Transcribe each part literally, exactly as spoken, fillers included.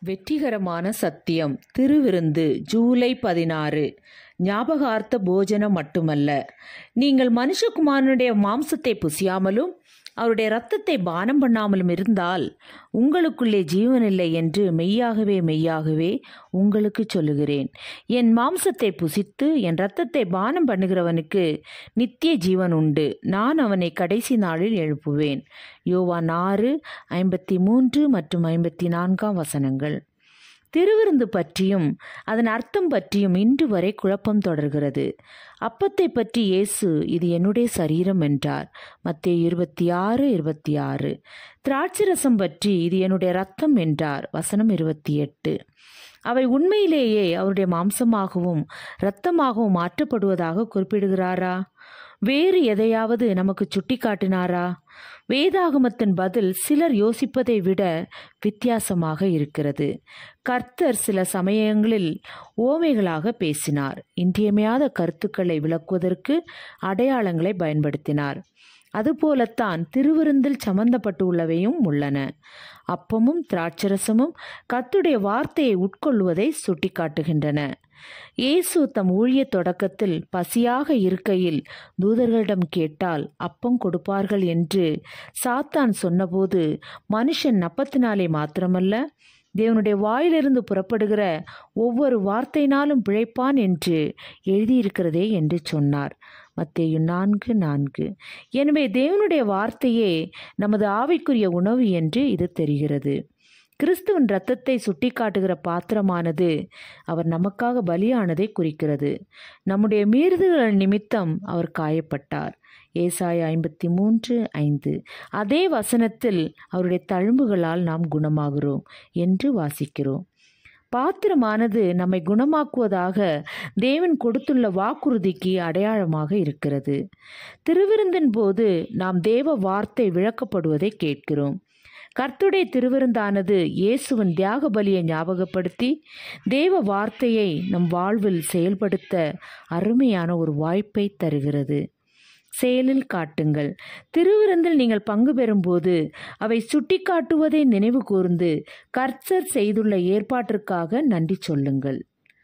வெற்றிகரமான சத்தியம். திருவிருந்து ஜூலை பதினாறு. ஞாபகார்த்த போஜனம் மட்டுமல்ல. நீங்கள் மனுஷகுமாரனுடைய மாம்சத்தை புசியாமலும் அவருடைய இரத்தத்தை பானம் பண்ணாமலும் இருந்தால் உங்களுக்குள்ளே ஜீவனில்லை என்று மெய்யாகவே மெய்யாகவே உங்களுக்கு சொல்லுகிறேன். என் மாம்சத்தை புசித்து என் இரத்தத்தை பானம் பண்ணுகிறவனுக்கு நித்திய ஜீவன் உண்டு. நான் அவனை கடைசி நாளில் எழுப்புவேன். யோவான் ஆறு ஐம்பத்தி மூன்று மற்றும் ஐம்பத்தி நான்காம் வசனங்கள். திருவிருந்து பற்றியும் அதன் அர்த்தம் பற்றியும் இன்று வரை குழப்பம் தொடர்கிறது. அப்பத்தை பற்றி இயேசு இது என்னுடைய சரீரம் என்றார். மத்தேயு இருபத்தி ஆறு இருபத்தி ஆறு. திராட்சரசம் பற்றி இது என்னுடைய இரத்தம் என்றார். வசனம் இருபத்தி எட்டு. அவை உண்மையிலேயே அவருடைய மாம்சமாகவும் இரத்தமாகவும் மாற்றப்படுவதாக குறிப்பிடுகிறாரா? வேறு எதையாவது நமக்கு சுட்டி காட்டினாரா? வேதாகமத்தின் பதில் சிலர் யோசிப்பதை விட வித்தியாசமாக இருக்கிறது. கர்த்தர் சில சமயங்களில் ஓமைகளாக பேசினார். இன்றியமையாத கருத்துக்களை விளக்குவதற்கு அடையாளங்களை பயன்படுத்தினார். அதுபோலத்தான் திருவிருந்தில் சம்பந்தப்பட்டுள்ளவையும் உள்ளன. அப்பமும் திராட்சரசமும் கர்த்தருடைய வார்த்தையை உட்கொள்வதை சுட்டிக்காட்டுகின்றன. இயேசு தம் ஊழிய தொடக்கத்தில் பசியாக இருக்கையில் தூதர்களிடம் கேட்டால் அப்பம் கொடுப்பார்கள் என்று சாத்தான் சொன்னபோது, மனுஷன் அப்பத்தினாலே மாத்திரமல்ல தேவனுடைய வாயிலிருந்து புறப்படுகிற ஒவ்வொரு வார்த்தையினாலும் பிழைப்பான் என்று எழுதியிருக்கிறதே என்று சொன்னார். மத்தேயு நான்கு நான்கு. எனவே தேவனுடைய வார்த்தையே நமது ஆவிக்குரிய உணவு என்று இது தெரிகிறது. கிறிஸ்துவின் இரத்தத்தை சுட்டிக்காட்டுகிற பாத்திரமானது அவர் நமக்காக பலியானதை குறிக்கிறது. நம்முடைய மீறுதல்கள் நிமித்தம் அவர் காயப்பட்டார். ஏசாயா ஐம்பத்தி மூன்று ஐந்து. அதே வசனத்தில் அவருடைய தழும்புகளால் நாம் குணமாகிறோம் என்று வாசிக்கிறோம். பாத்திரமானது நம்மை குணமாக்குவதாக தேவன் கொடுத்துள்ள வாக்குறுதிக்கு அடையாளமாக இருக்கிறது. திருவிருந்தின் போது நாம் தேவ வார்த்தை விளக்கப்படுவதை கேட்கிறோம். கர்த்தருடைய திருவிருந்தானது இயேசுவின் தியாக பலியை ஞாபகப்படுத்தி தேவ வார்த்தையை நம் வாழ்வில் செயல்படுத்த அருமையான ஒரு வாய்ப்பை தருகிறது. செயலில் காட்டுங்கள். திருவிருந்தில் நீங்கள் பங்கு பெறும்போது அவை சுட்டிக்காட்டுவதை நினைவு கூர்ந்து கர்த்தர் செய்துள்ள ஏற்பாட்டிற்காக நன்றி சொல்லுங்கள்.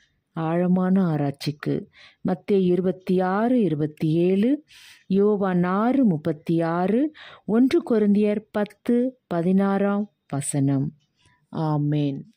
ஆழமான ஆராய்ச்சிக்கு மத்தேயு இருபத்தி ஆறு இருபத்தி ஏழு, யோவான் ஆறு முப்பத்தி ஆறு, ஒன்று கொரிந்தியர் பத்து பதினாறாம் வசனம். ஆமேன்.